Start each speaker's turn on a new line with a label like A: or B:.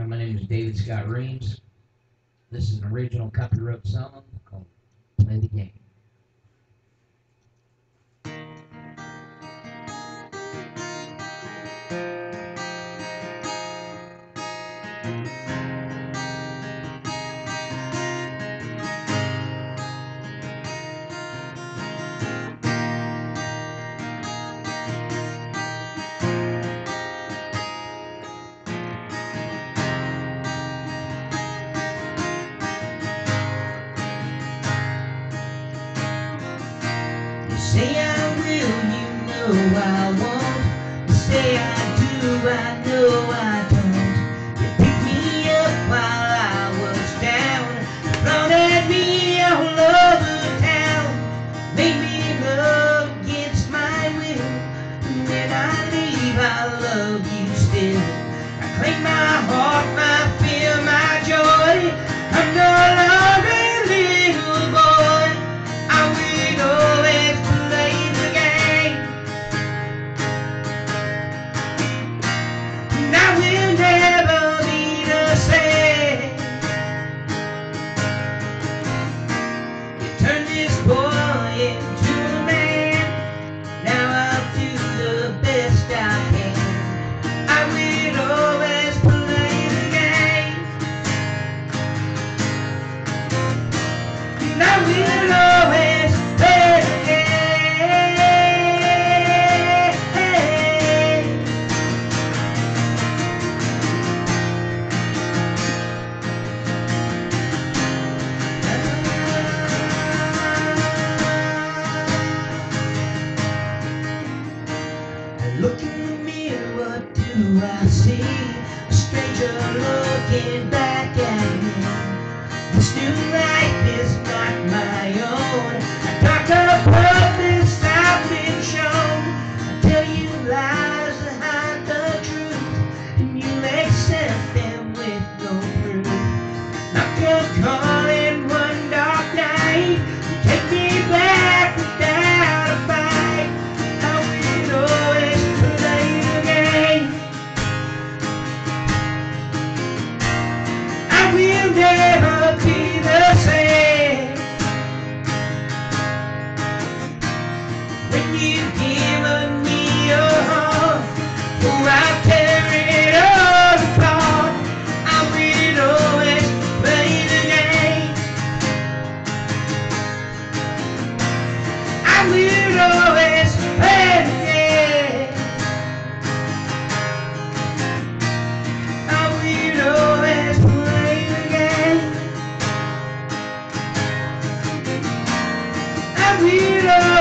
A: My name is David Scott Reames. This is an original copyright song called Play the Game. You say I will, you know I won't. You say I do, I know I don't. You picked me up while I was down, floated me all over town, made me love against my will. And when I leave, I love you still. I claim my heart, my fear, my joy. I'm no longer a little boy. I will always play the game, and I will never be the same. You turned this boy into a man. Now I'll do the best I can. I will always play the game, and I will always play the game. I look in the mirror, what do I see? A stranger looking back at me. This new life is not my own. A darker purpose I've been shown. I tell you lies to hide the truth, and you accept them with no proof. Knock your call in one dark night, you take me back without a fight. I will always play the game. I will never be the same. When you've given me your heart, oh, I've carried all apart. I will always play the game. I will always play the game. I will always play the game. I will always